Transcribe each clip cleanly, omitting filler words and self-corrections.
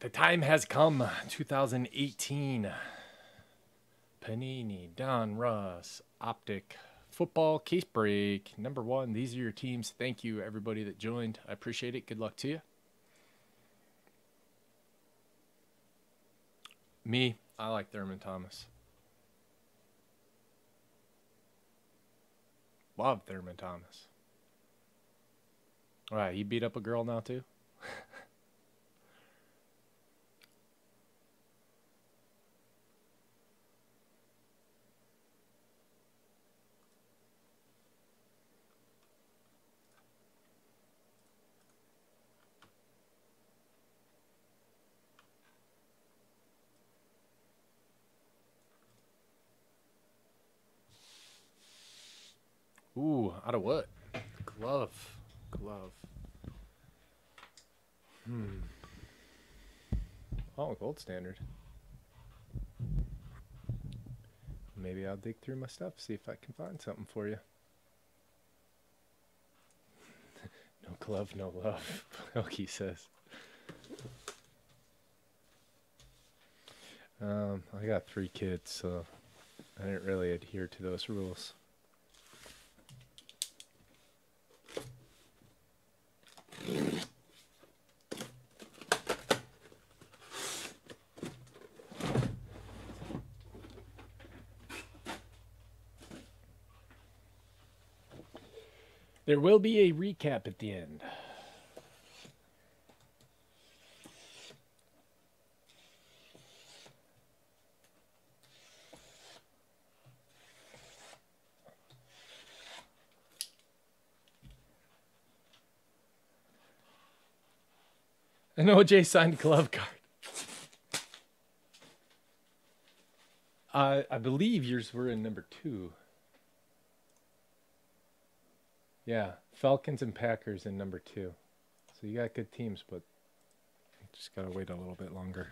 The time has come. 2018. Panini, Donruss, Optic, football case break. Number 1. These are your teams. Thank you, everybody that joined. I appreciate it. Good luck to you. Me, I like Thurman Thomas. Love Thurman Thomas. All right, he beat up a girl now too? Ooh, out of what? Glove. Oh, gold standard. Maybe I'll dig through my stuff, see if I can find something for you. No glove, no love, Okie says. I got 3 kids, so I didn't really adhere to those rules. There will be a recap at the end. An OJ signed glove card. I believe yours were in number 2. Yeah, Falcons and Packers in number 2. So you got good teams, but you just gotta wait a little bit longer.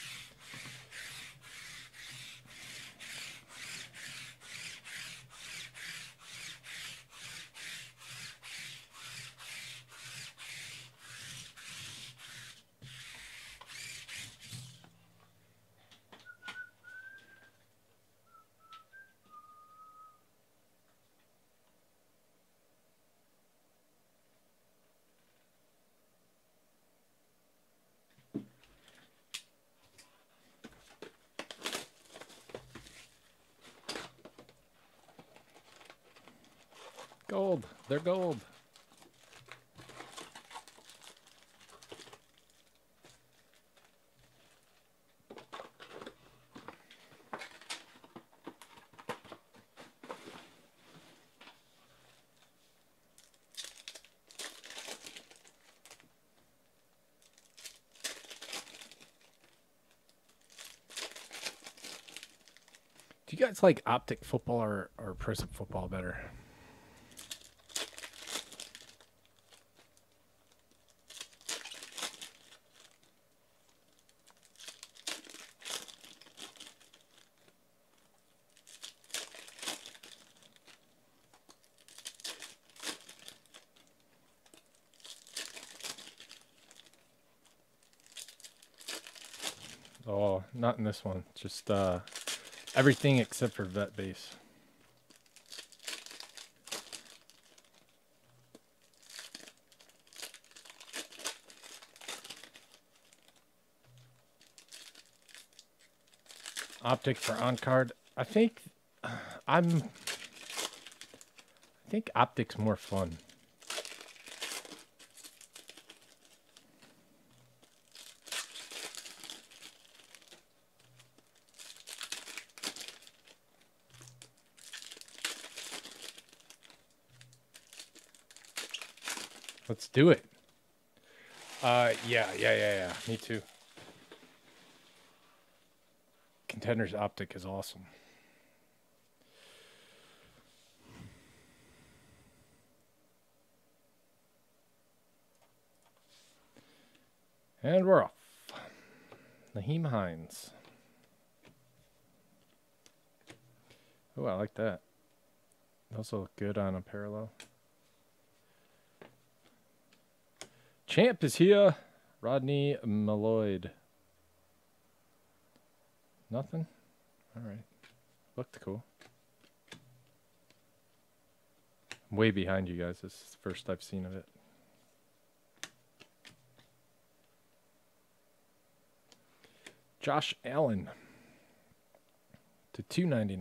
Gold. They're gold. Do you guys like Optic football or Prism football better? Oh, not in this one. Just everything except for vet base. Optic for on card. I think Optic's more fun. Let's do it. Yeah. Me too. Contenders Optic is awesome. And we're off. Naheem Hines. Oh, I like that. Also look good on a parallel. Champ is here. Rodney Malloyd. Nothing? All right. Looked cool. I'm way behind you guys. This is the first I've seen of it. Josh Allen to $2.99.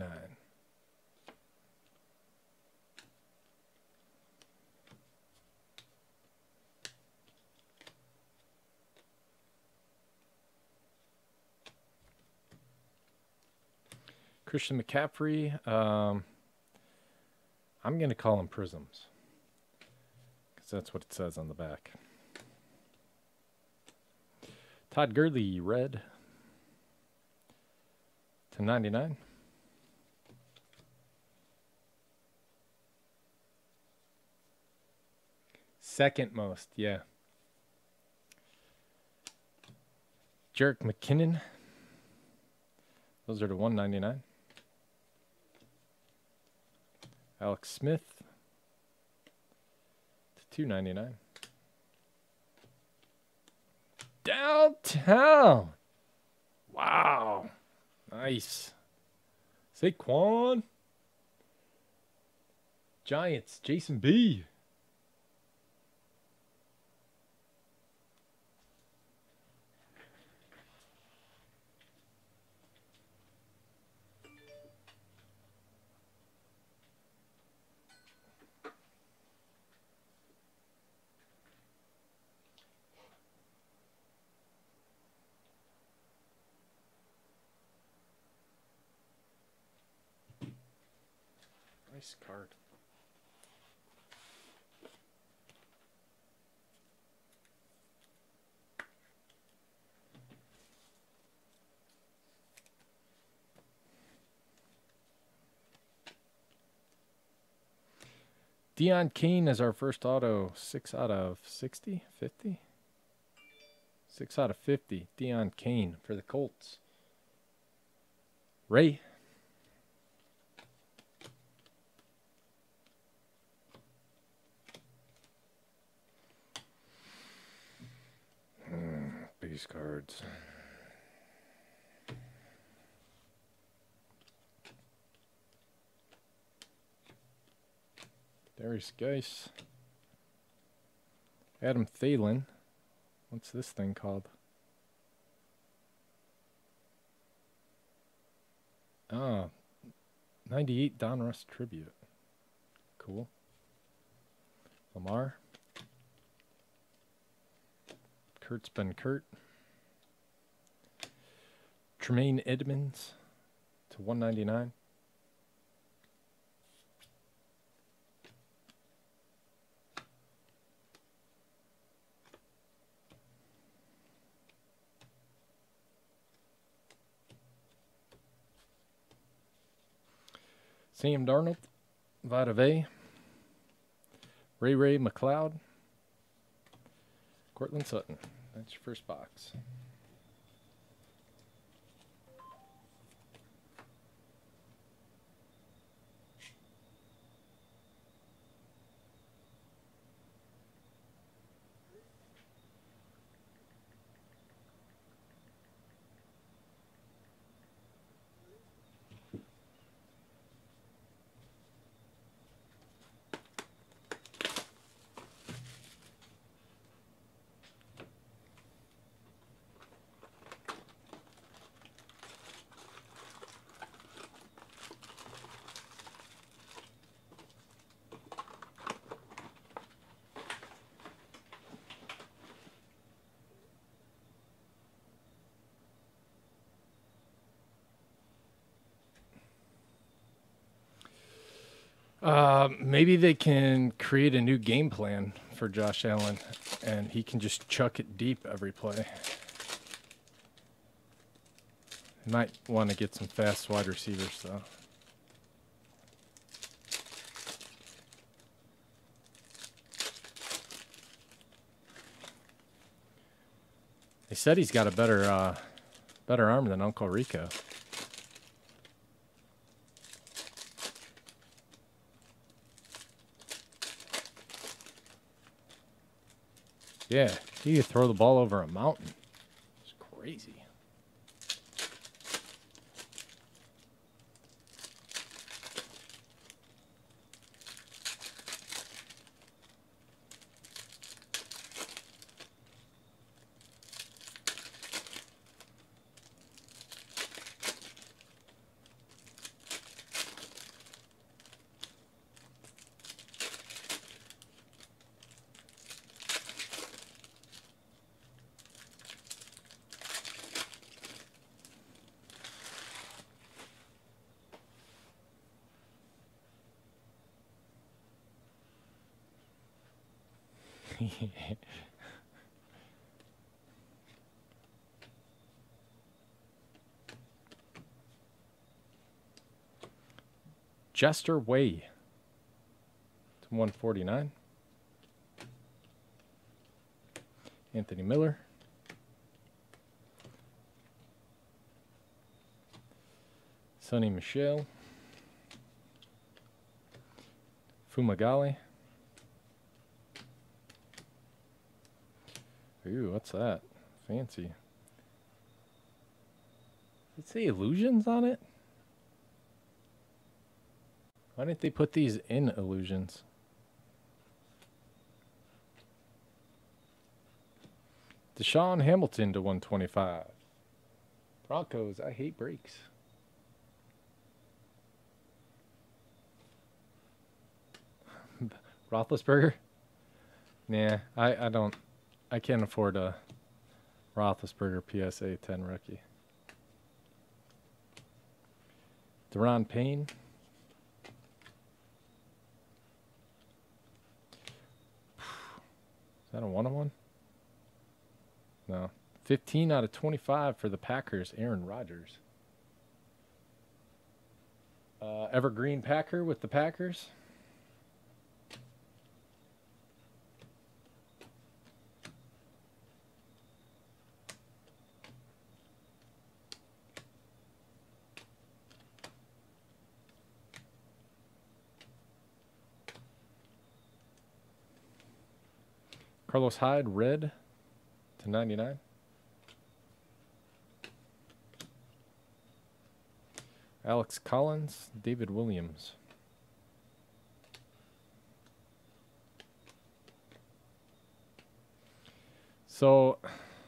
Christian McCaffrey. I'm going to call them prisms because that's what it says on the back. Todd Gurley, red to 99. Second most, yeah. Jerick McKinnon. Those are to 199. Alex Smith to 299. Downtown. Wow. Nice. Saquon. Giants, Jason B. Nice card. Deion Kane is our first auto. 6 out of 60? 50? 6 out of 50. Deion Kane for the Colts. Ray. Base cards. Darius Geis. Adam Thielen. What's this thing called? Ah, 98 Donruss Tribute. Cool. Lamar. Kurt's been Kurt. Tremaine Edmonds to 199. Sam Darnold, Vita Vea, Ray McLeod, Cortland Sutton. That's your first box. Maybe they can create a new game plan for Josh Allen, and he can just chuck it deep every play. Might want to get some fast wide receivers, though. They said he's got a better arm than Uncle Rico. Yeah, he could throw the ball over a mountain. It's crazy. Jester Way to 149. Anthony Miller. Sonny Michel. Fumagalli. Ooh, what's that? Fancy. Did it say illusions on it? Why didn't they put these in illusions? Deshaun Hamilton to 125. Broncos, I hate breaks. Roethlisberger? Nah, I can't afford a Roethlisberger PSA 10 rookie. Deron Payne. Is that a 1-on-1? No. 15 out of 25 for the Packers, Aaron Rodgers. Evergreen Packer with the Packers. Carlos Hyde, red to 99. Alex Collins, David Williams. So,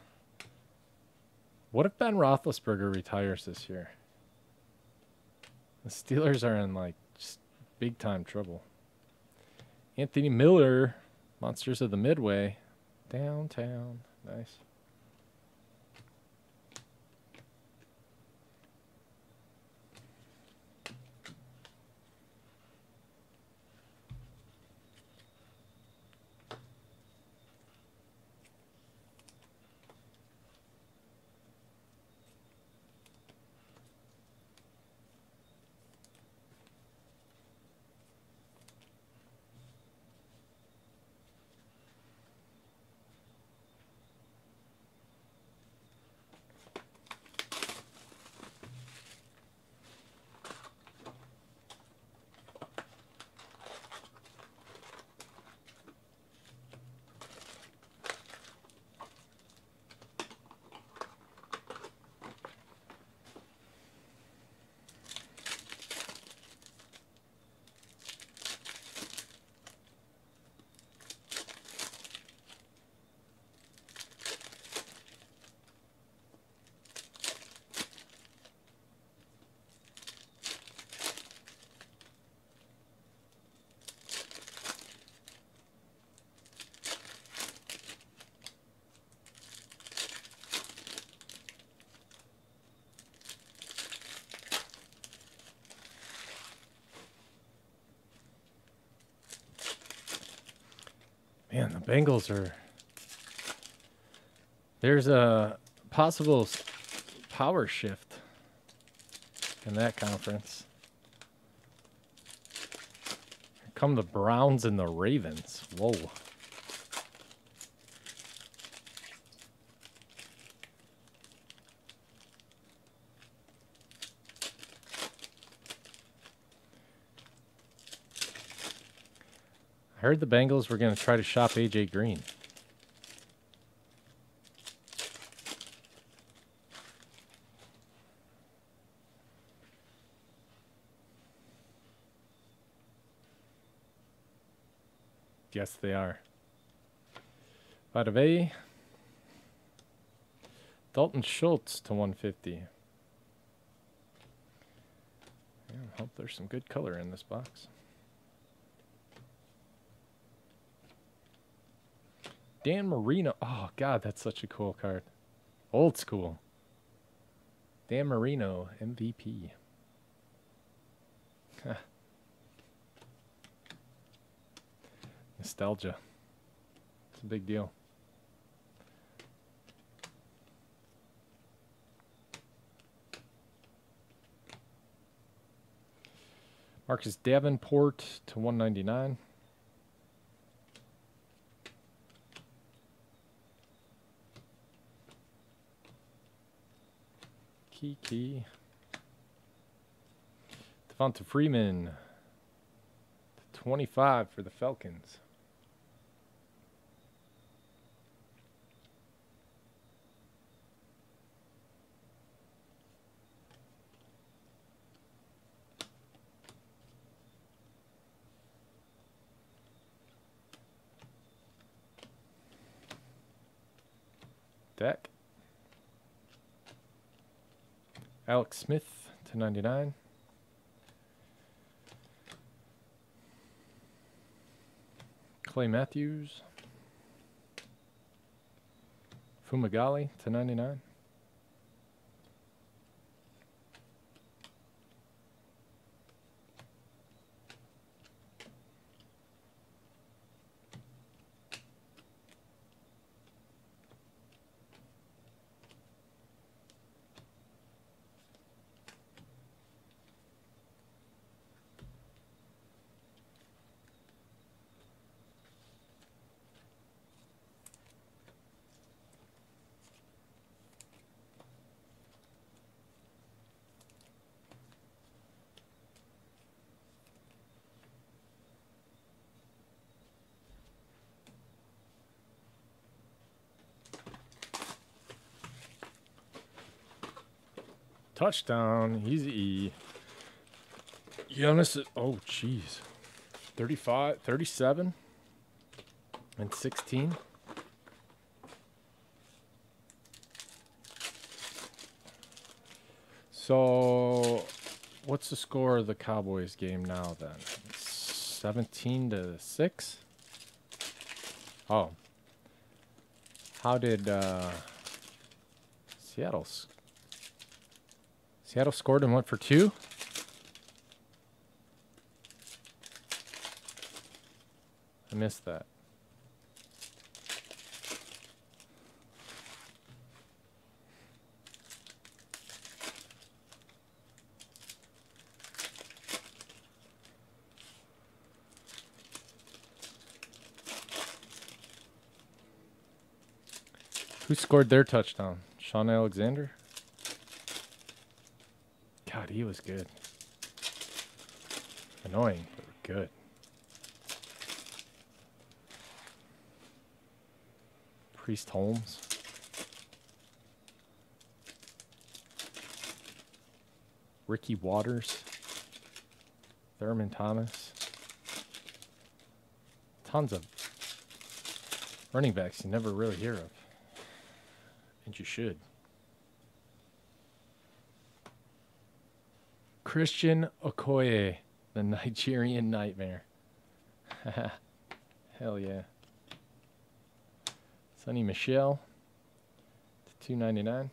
what if Ben Roethlisberger retires this year? The Steelers are in, like, just big-time trouble. Anthony Miller, Monsters of the Midway, downtown. Nice. Man, the Bengals are... There's a possible power shift in that conference. Here come the Browns and the Ravens. Whoa. I heard the Bengals were going to try to shop A.J. Green. Yes, they are. Out A. Dalton Schultz to 150. Yeah, I hope there's some good color in this box. Dan Marino. Oh, God, that's such a cool card. Old school. Dan Marino, MVP. Nostalgia. It's a big deal. Marcus Davenport to 199. Key. Devonta Freeman to 25 for the Falcons. Deck. Alex Smith to 99. Clay Matthews. Fumagalli to 99. Touchdown. Easy. Jonas. Oh, jeez. 35, 37, and 16. So, what's the score of the Cowboys game now then? 17-6? Oh. How did Seattle scored and went for 2? I missed that. Who scored their touchdown? Sean Alexander? God, he was good. Annoying, but good. Priest Holmes. Ricky Waters. Thurman Thomas. Tons of running backs you never really hear of. And you should. Christian Okoye, the Nigerian Nightmare. Hell yeah. Sonny Michel to 299.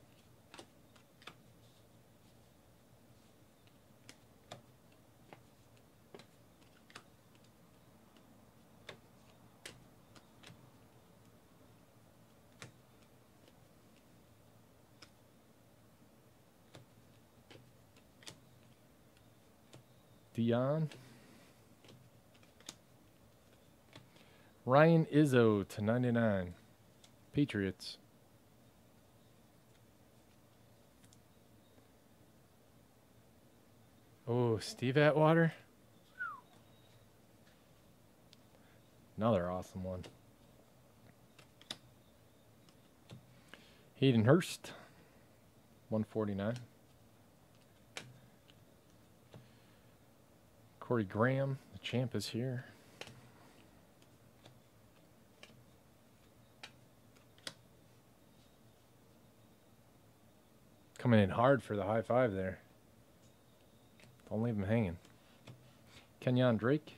Dion. Ryan Izzo to 99. Patriots. Oh, Steve Atwater. Another awesome one. Hayden Hurst. 149. Corey Graham, the champ, is here. Coming in hard for the high five there. Don't leave him hanging. Kenyon Drake.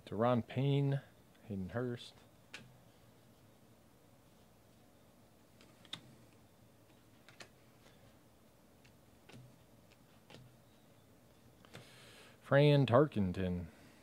Deron Payne, Hayden Hurst. Fran Tarkenton.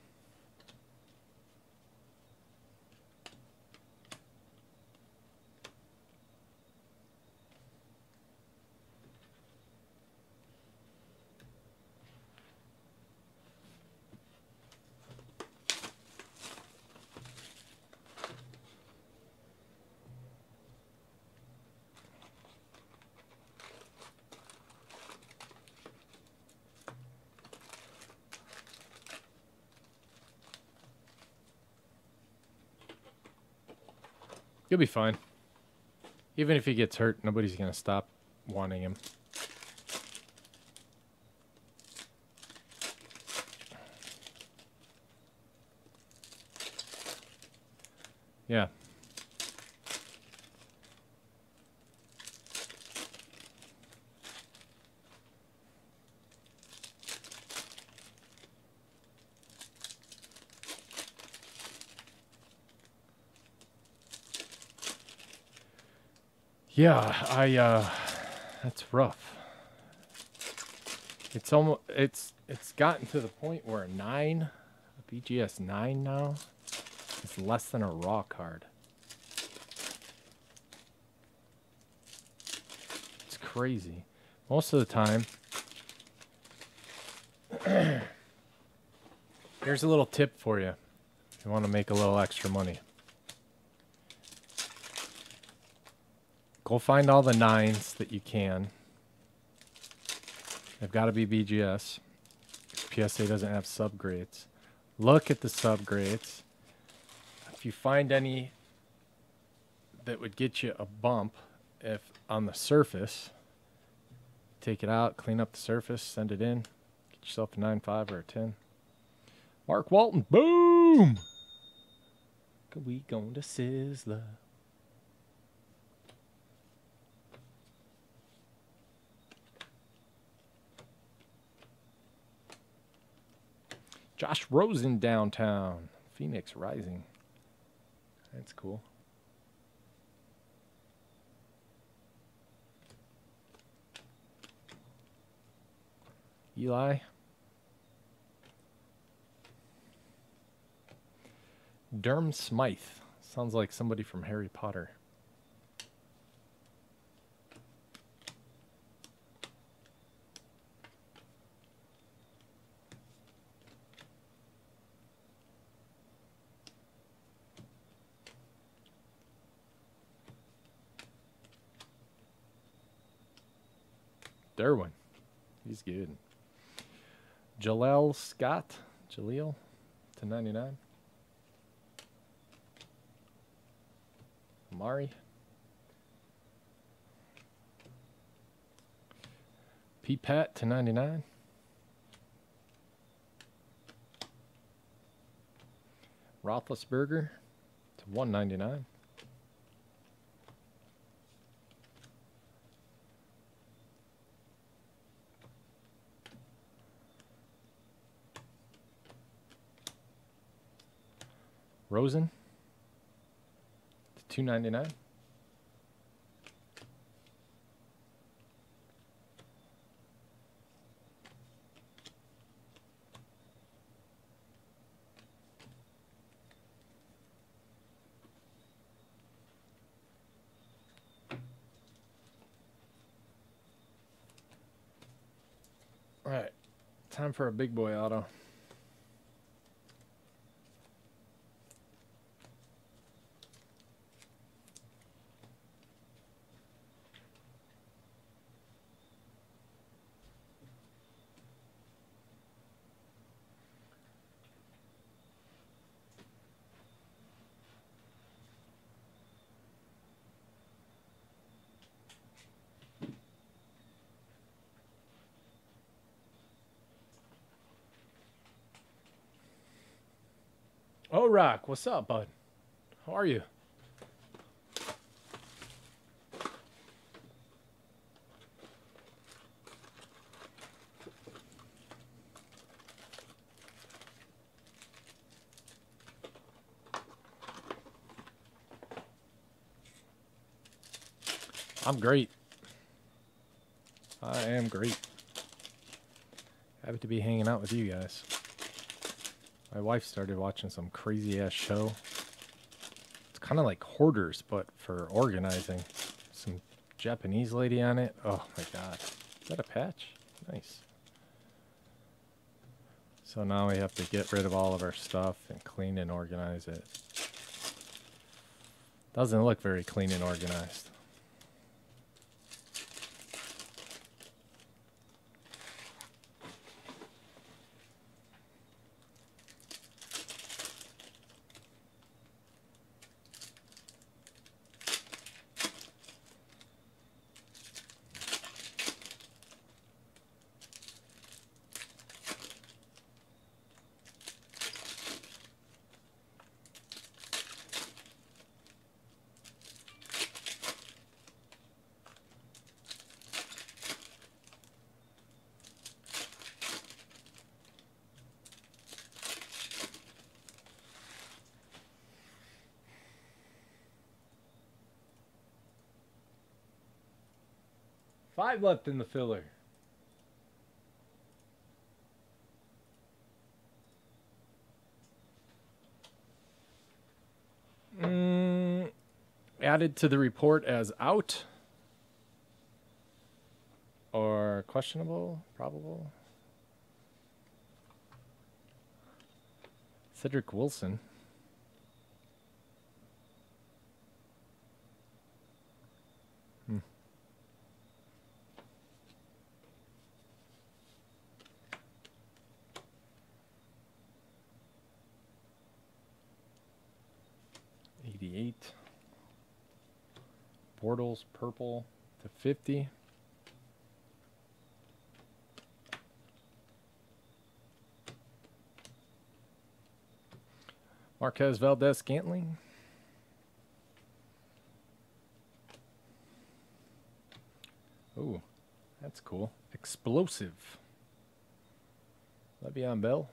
He'll be fine. Even if he gets hurt, nobody's going to stop wanting him. Yeah. Yeah, that's rough. It's almost it's gotten to the point where a BGS 9 now is less than a raw card. It's crazy. Most of the time. Here's a little tip for you if you want to make a little extra money. Go find all the 9s that you can. They've got to be BGS. PSA doesn't have subgrades. Look at the subgrades. If you find any that would get you a bump if on the surface, take it out, clean up the surface, send it in, get yourself a 9.5 or a 10. Mark Walton, boom! We going to Sizzler. Josh Rosen downtown. Phoenix Rising. That's cool. Eli. Durham Smythe. Sounds like somebody from Harry Potter. Derwin. He's good. Jaleel Scott. Jaleel to 99. Amari. P-Pat to 99. Roethlisberger to 199. Rosen to 299. All right, time for a big boy auto. Oh, Rock, what's up, bud? How are you? I'm great. I am great. Happy to be hanging out with you guys. My wife started watching some crazy ass show. It's kind of like Hoarders, but for organizing. Some Japanese lady on it. Oh my god. Is that a patch? Nice. So now we have to get rid of all of our stuff and clean and organize it. Doesn't look very clean and organized. Five left in the filler. Added to the report as out. Or questionable, probable. Cedric Wilson. Bortles purple /50. Marquez Valdez-Scantling. Ooh, that's cool. Explosive. Le'Veon Bell.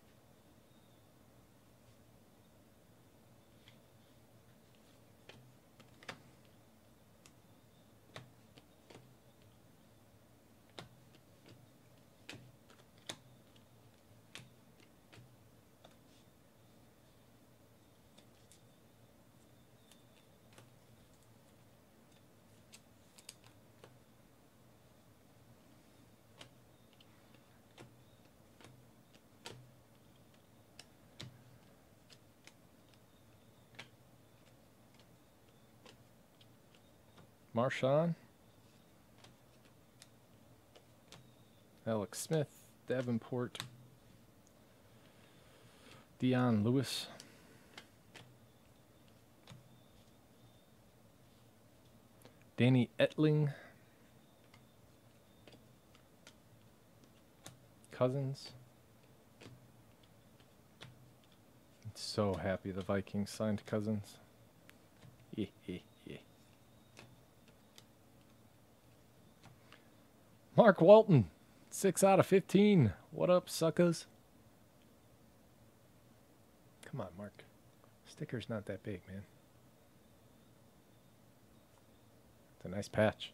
Marshawn, Alex Smith, Davenport, Dion Lewis, Danny Etling, Cousins. I'm so happy the Vikings signed Cousins. Yeah. Mark Walton, 6 out of 15. What up, suckers? Come on, Mark. Sticker's not that big, man. It's a nice patch.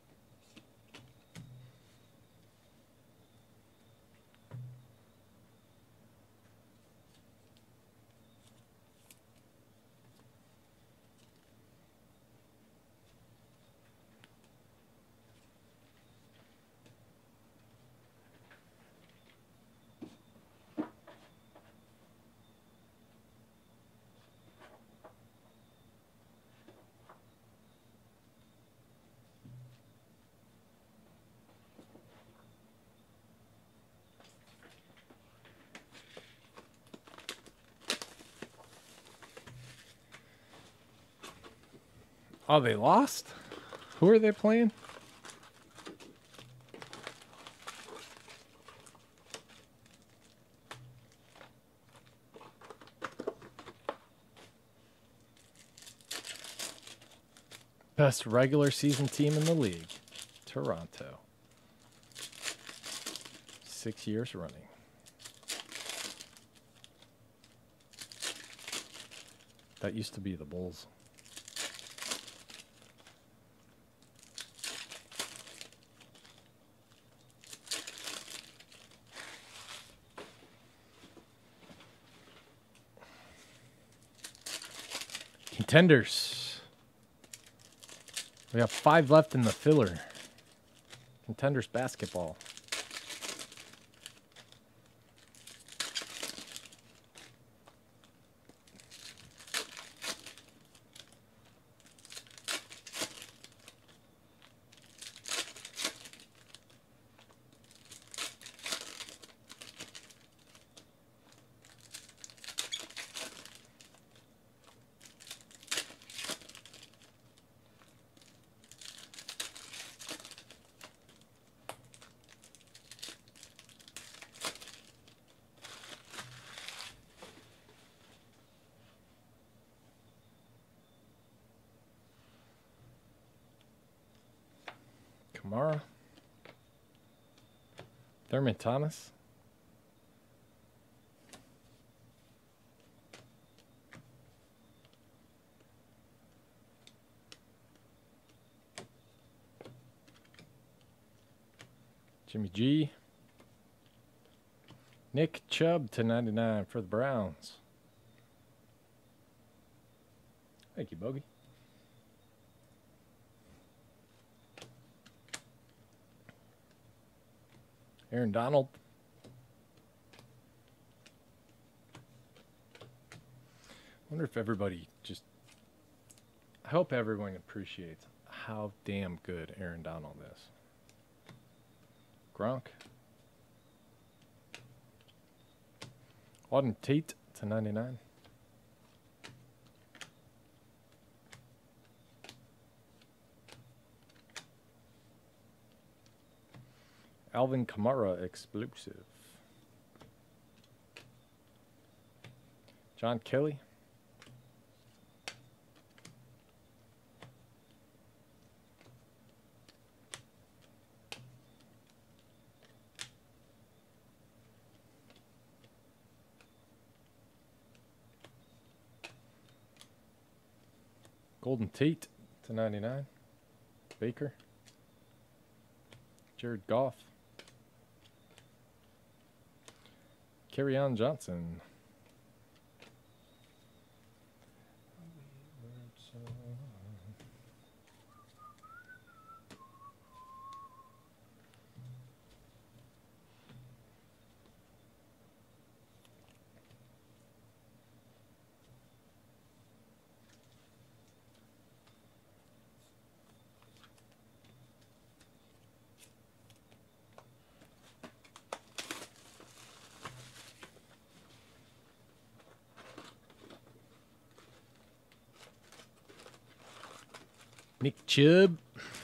Oh, they lost? Who are they playing? Best regular season team in the league. Toronto. 6 years running. That used to be the Bulls. Contenders. We have 5 left in the filler. Contenders basketball. Kamara. Thurman Thomas. Jimmy G. Nick Chubb /99 for the Browns. Thank you, Bogey. Aaron Donald. I wonder if everybody just... I hope everyone appreciates how damn good Aaron Donald is. Gronk. Auden Tate /99. Alvin Kamara exclusive. John Kelly. Golden Tate /99. Baker. Jared Goff. Kerryon Johnson. Nick Chubb.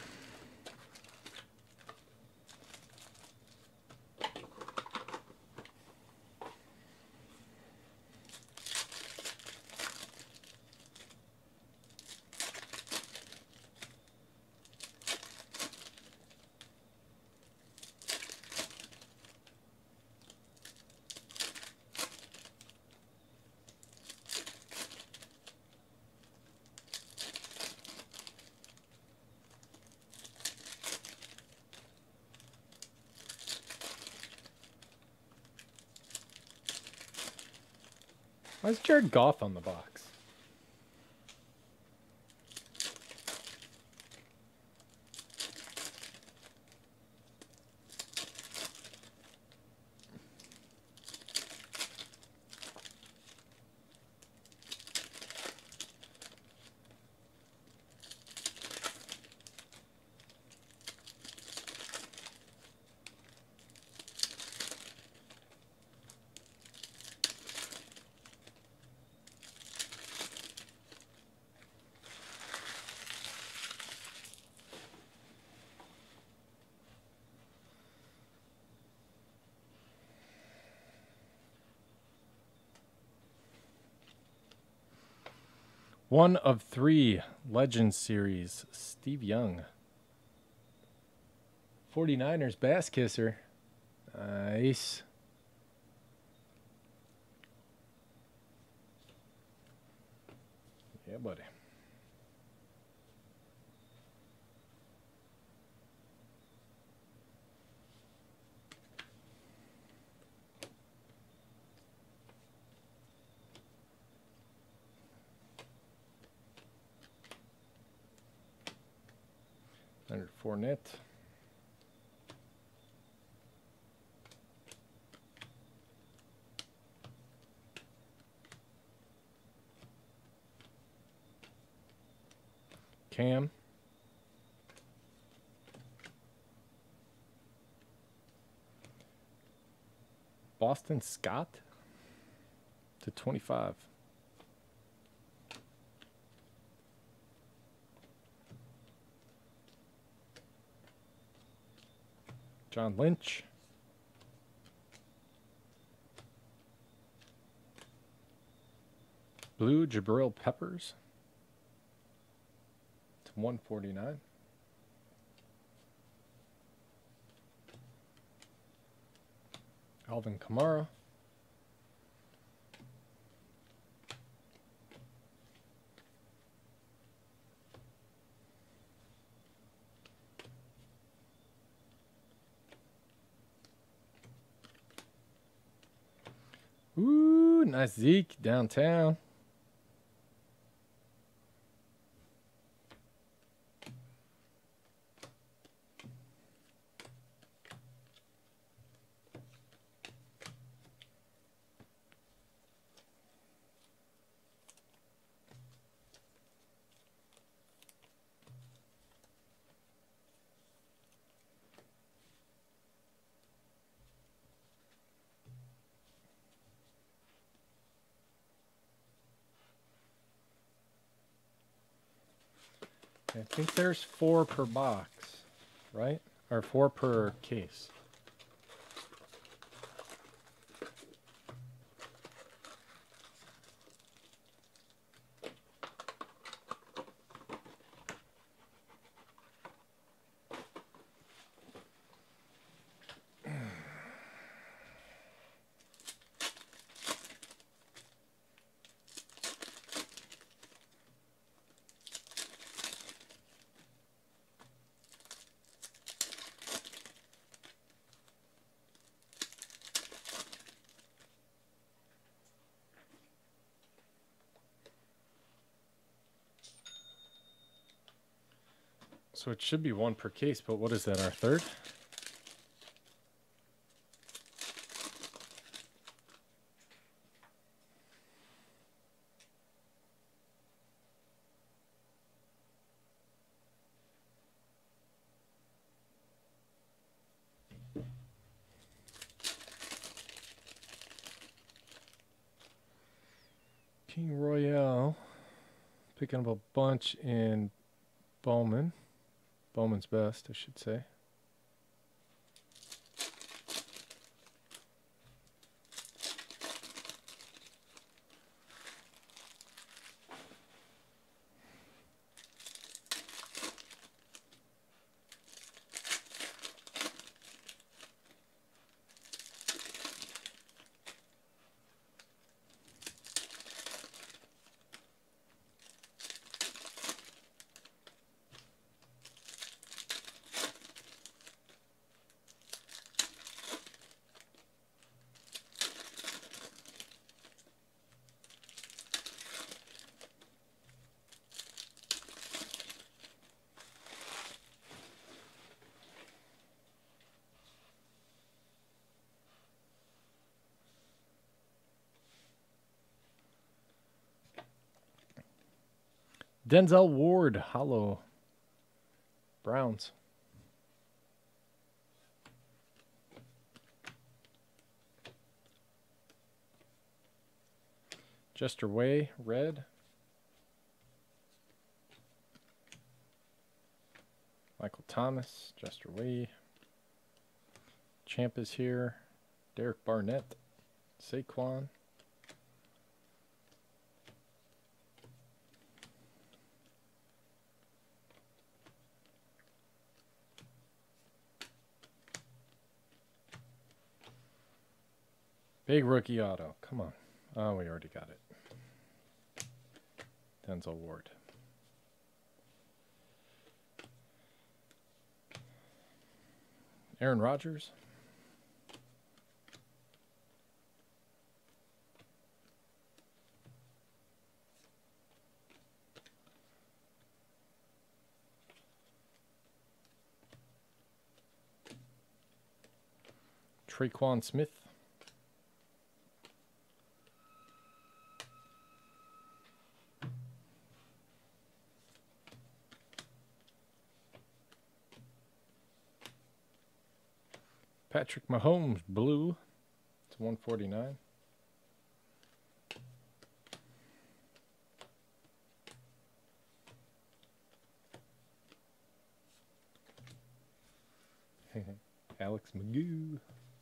Why is Jared Goff on the box? One of 3 Legends Series, Steve Young. 49ers Bass Kisser. Nice. Yeah, buddy. Leonard Fournette. Cam. Boston Scott to 25. John Lynch. Blue Jabril Peppers to 149. Alvin Kamara. Ooh, nice Zeke downtown. I think there's 4 per box, right? Or 4 per case. So it should be 1 per case, but what is that, our third? King Royale, picking up a bunch in Bowman. Bowman's best, I should say. Denzel Ward, hollow. Browns. Jester Way, red. Michael Thomas, Jester Way. Champ is here. Derek Barnett, Saquon. Big rookie auto. Come on. Oh, we already got it. Denzel Ward. Aaron Rodgers. Traquan Smith. Patrick Mahomes, blue. It's 149. Alex Magoo.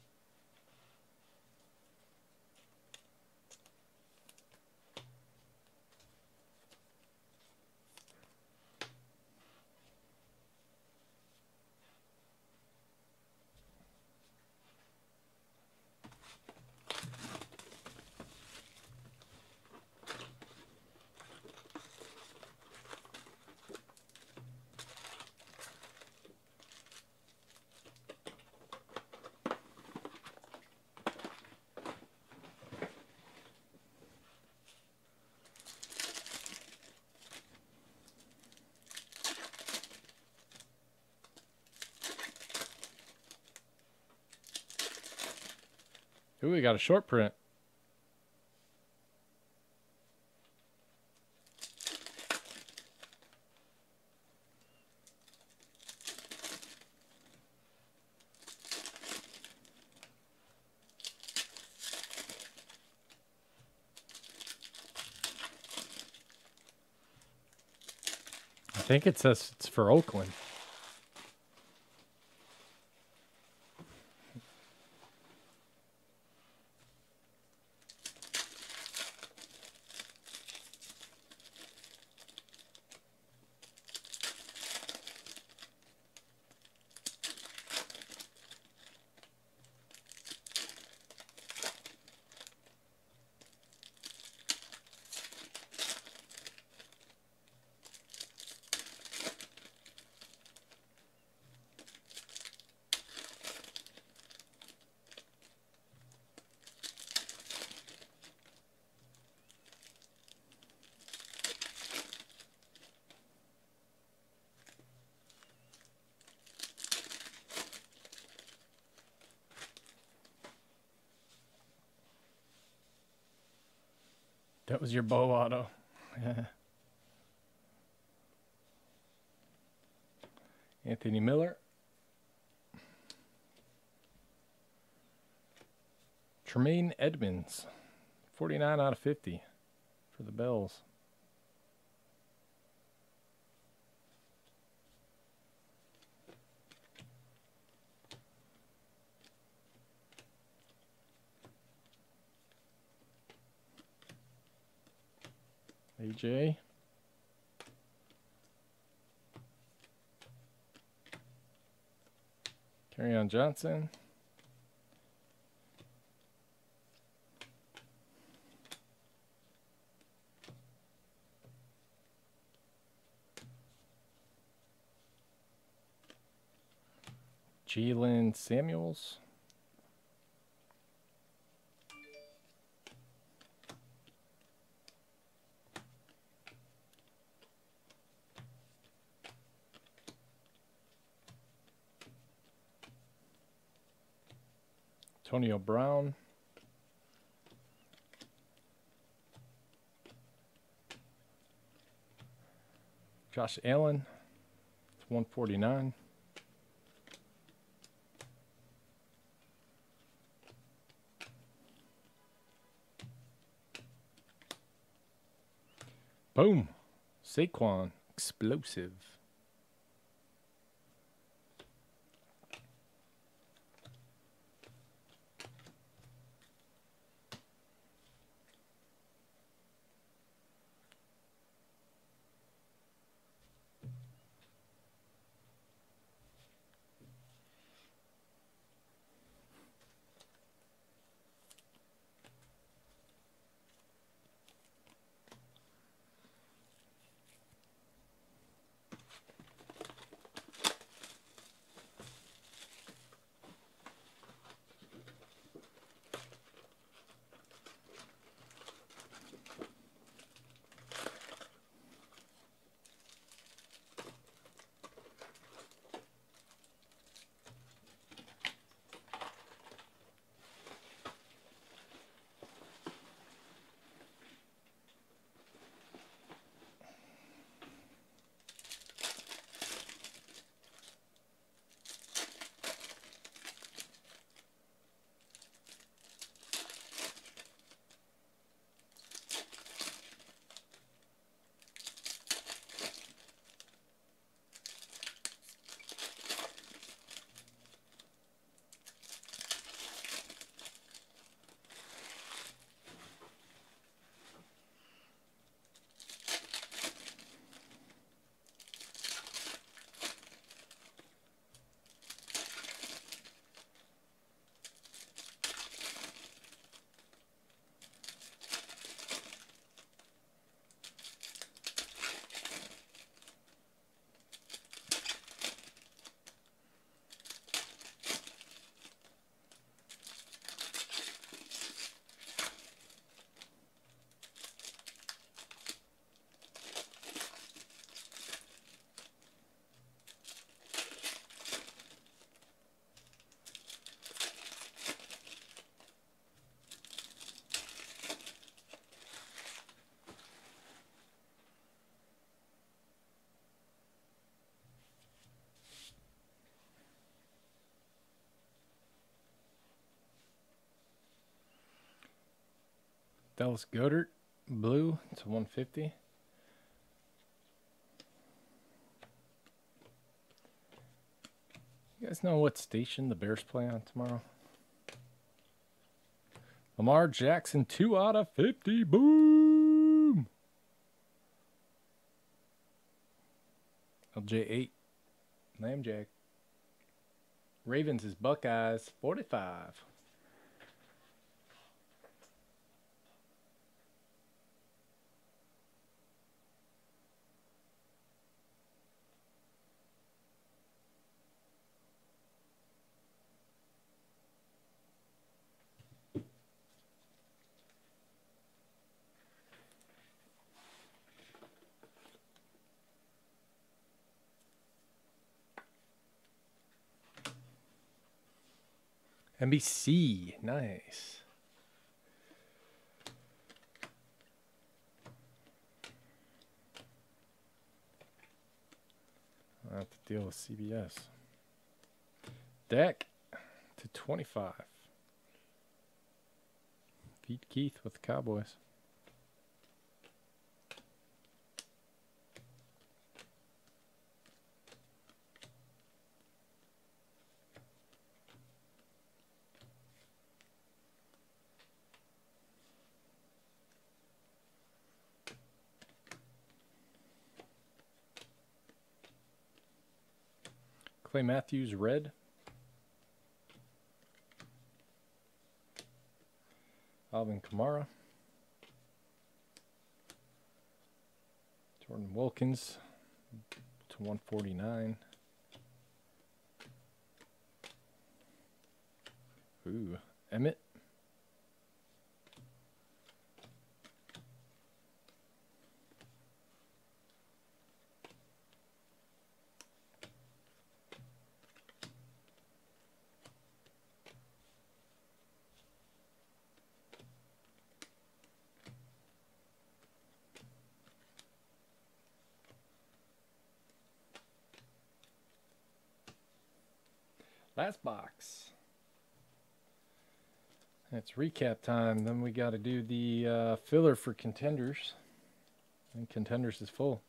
Ooh, we got a short print. I think it says it's for Oakland. That was your bow auto. Anthony Miller. Tremaine Edmonds. 49 out of 50 for the Bills. AJ. Kerryon Johnson. Jalen Samuels. Antonio Brown. Josh Allen. It's 149. Boom. Saquon. Explosive. Dallas Goedert, blue to 150. You guys know what station the Bears play on tomorrow? Lamar Jackson, 2 out of 50. Boom! LJ8. Lamb Jack. Ravens is Buckeyes, 45. NBC, nice. I'll have to deal with CBS. Dak to 25. Pete Keith with the Cowboys. Clay Matthews, red. Alvin Kamara. Jordan Wilkins to 149. Ooh, Emmett. Last box. It's recap time. Then we got to do the filler for contenders. And contenders is full.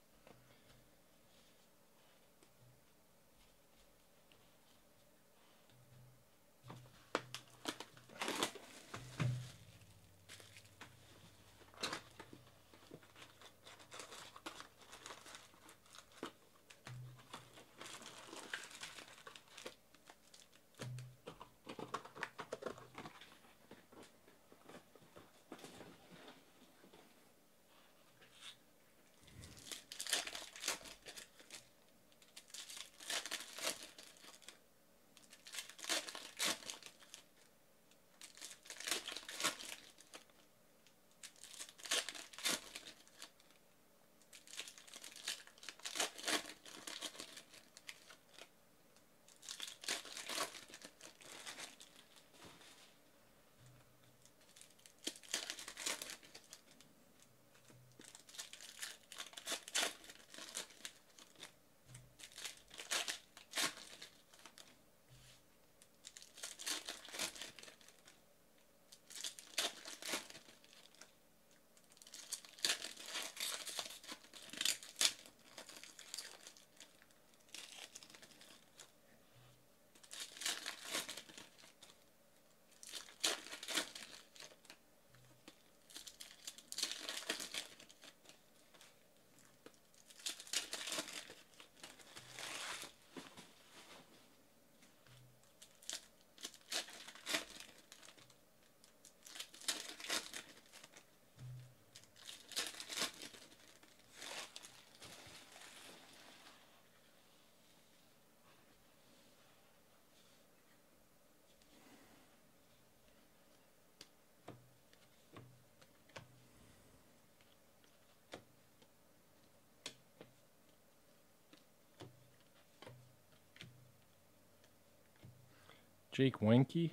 Jake Wenke.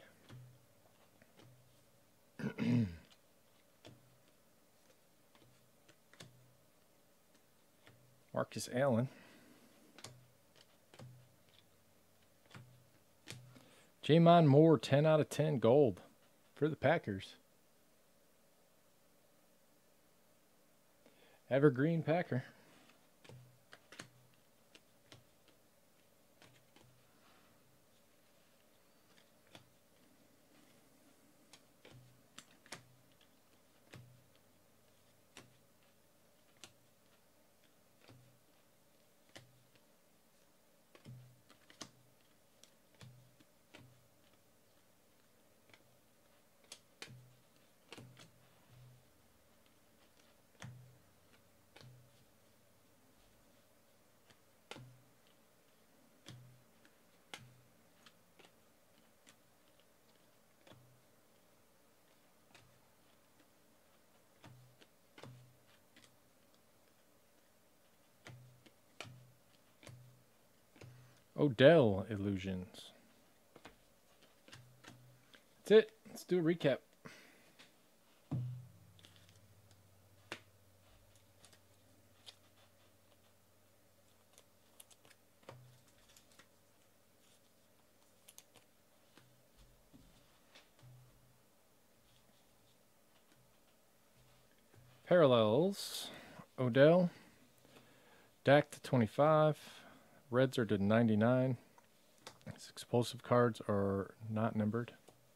Marcus Allen. Jamon Moore, 10 out of 10 gold for the Packers. Evergreen Packer. Odell Illusions. That's it. Let's do a recap. Parallels. Odell. Dak to 25. Reds are to 99. His explosive cards are not numbered.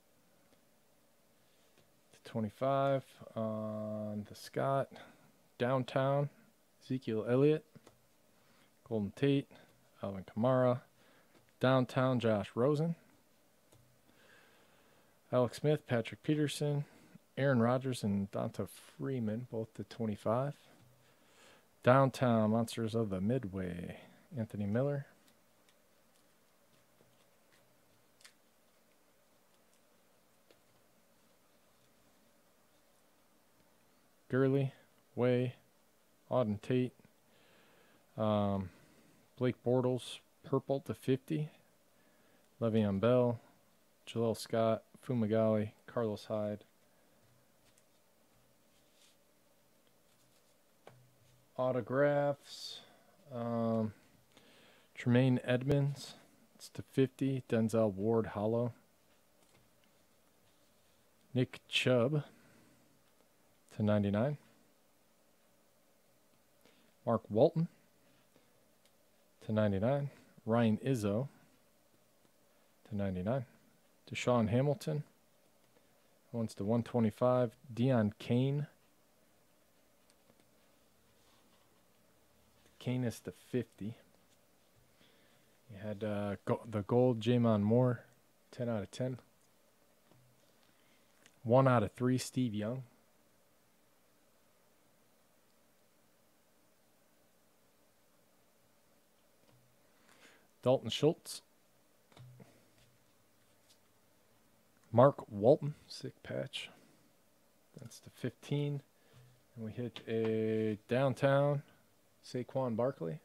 To 25 on the Scott. Downtown. Ezekiel Elliott. Golden Tate. Alvin Kamara. Downtown Josh Rosen. Alex Smith. Patrick Peterson. Aaron Rodgers and Donta Freeman, both to 25. Downtown Monsters of the Midway. Anthony Miller. Gurley, Way, Auden Tate, Blake Bortles, purple to 50. Le'Veon Bell, Jaleel Scott, Fumagalli, Carlos Hyde. Autographs, Tremaine Edmonds, it's to 50. Denzel Ward Hollow. Nick Chubb to 99. Mark Walton to 99. Ryan Izzo to 99. Deshaun Hamilton. One's to 125. Deion Kane. Kane is to 50. You had the gold Jamon Moore, 10 out of 10. 1 out of 3 Steve Young. Dalton Schultz. Mark Walton, sick patch. That's to 15. And we hit a downtown Saquon Barkley.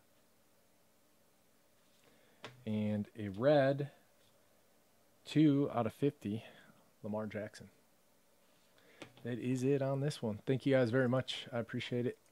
And a red 2 out of 50 Lamar Jackson. That is it on this one. Thank you guys very much. I appreciate it.